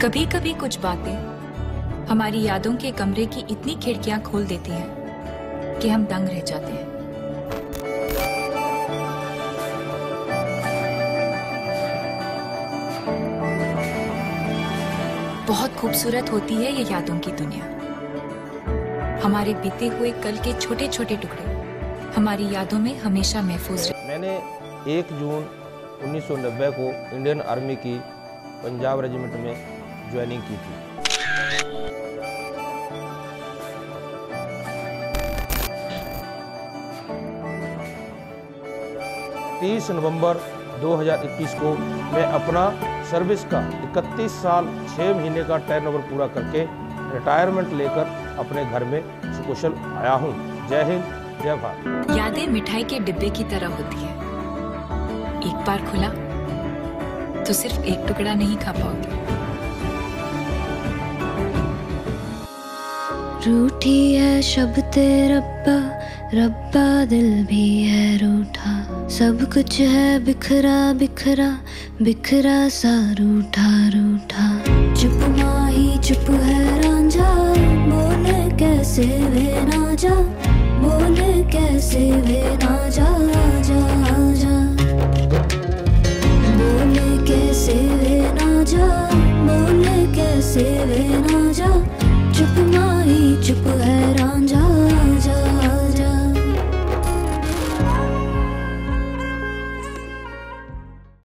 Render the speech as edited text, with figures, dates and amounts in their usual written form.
कभी कभी कुछ बातें हमारी यादों के कमरे की इतनी खिड़कियां खोल देती हैं कि हम दंग रह जाते हैं। बहुत खूबसूरत होती है ये यादों की दुनिया। हमारे बीते हुए कल के छोटे छोटे टुकड़े हमारी यादों में हमेशा महफूज रहे। मैंने 1 जून 1990 को इंडियन आर्मी की पंजाब रेजिमेंट में ज्वाइनिंग की थी। नवंबर 2021 को मैं अपना सर्विस का 31 साल 6 महीने का टर्नओवर पूरा करके रिटायरमेंट लेकर अपने घर में सकुशल आया हूँ। जय हिंद, जय भारत। यादें मिठाई के डिब्बे की तरह होती है, एक बार खुला तो सिर्फ एक टुकड़ा नहीं खा पाओगे। रूठी है शब्दे रब्बा, रब्बा दिल भी है रूठा। सब कुछ है बिखरा बिखरा, बिखरा सा रूठा रूठा। चुप माही चुप है रांझा, बोल कैसे वे ना जा, बोल कैसे वे ना जा जा जा। बोल कैसे वे ना जा, बोल कैसे वे